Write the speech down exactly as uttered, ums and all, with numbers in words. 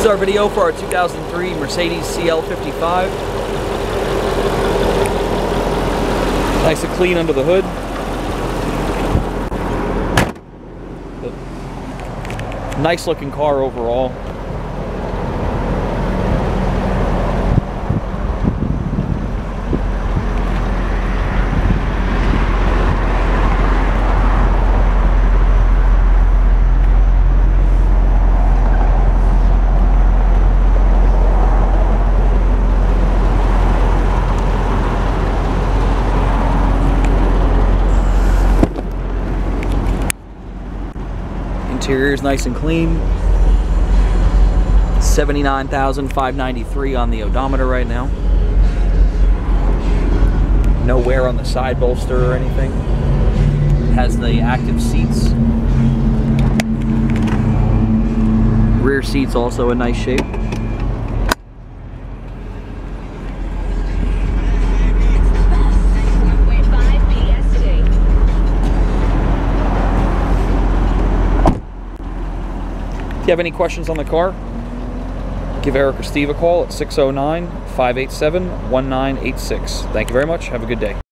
is our video for our two thousand three Mercedes C L fifty-five. Nice and clean under the hood. Nice looking car overall. Interior is nice and clean. seventy-nine thousand five hundred ninety-three on the odometer right now. No wear on the side bolster or anything. It has the active seats. Rear seats also in nice shape. If you have any questions on the car, give Eric or Steve a call at six oh nine, five eight seven, one nine eight six. Thank you very much. Have a good day.